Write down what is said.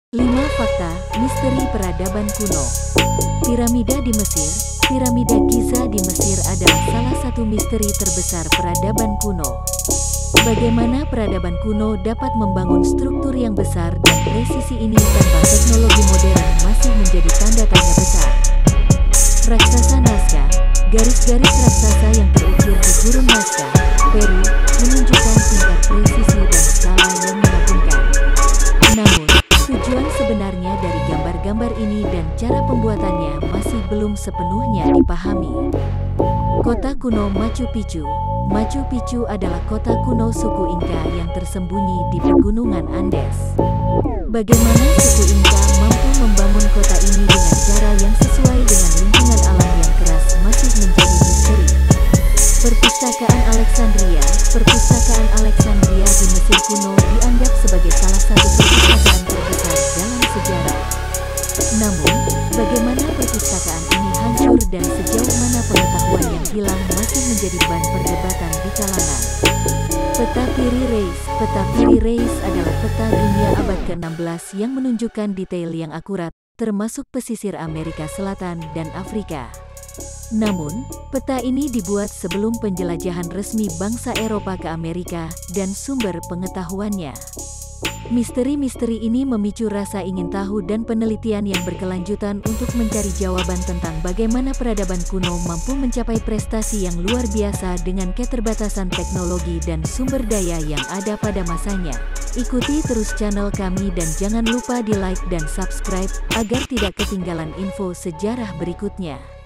5 Fakta Misteri Peradaban Kuno. Piramida di Mesir. Piramida Giza di Mesir adalah salah satu misteri terbesar peradaban kuno. Bagaimana peradaban kuno dapat membangun struktur yang besar dan presisi ini tanpa teknologi modern masih menjadi tanda tanya besar. Raksasa Nazca. Garis-garis raksasa yang terukir di gurun Nazca, Peru, menunjukkan tingkat presisi dan skala yang mengagumkan. Namun, tujuan sebenarnya dari gambar-gambar ini dan cara pembuatannya masih belum sepenuhnya dipahami. Kota kuno Machu Picchu. Machu Picchu adalah kota kuno suku Inca yang tersembunyi di pegunungan Andes. Bagaimana suku Inca mampu membangun kota ini dengan cara yang sesuai dengan lingkungan alam yang keras masih menjadi misteri. Perpustakaan Alexandria. Perpustakaan Alexandria di Mesir kuno dianggap sebagai salah satu perpustakaan terbesar dalam sejarah. Namun, bagaimana perpustakaan ini hancur dan sejauh mana pengetahuan yang hilang masih menjadi bahan perdebatan di kalangan. Peta Piri Reis. Peta Piri Reis adalah peta dunia abad ke-16 yang menunjukkan detail yang akurat, termasuk pesisir Amerika Selatan dan Afrika. Namun, peta ini dibuat sebelum penjelajahan resmi bangsa Eropa ke Amerika dan sumber pengetahuannya. Misteri-misteri ini memicu rasa ingin tahu dan penelitian yang berkelanjutan untuk mencari jawaban tentang bagaimana peradaban kuno mampu mencapai prestasi yang luar biasa dengan keterbatasan teknologi dan sumber daya yang ada pada masanya. Ikuti terus channel kami dan jangan lupa di like dan subscribe agar tidak ketinggalan info sejarah berikutnya.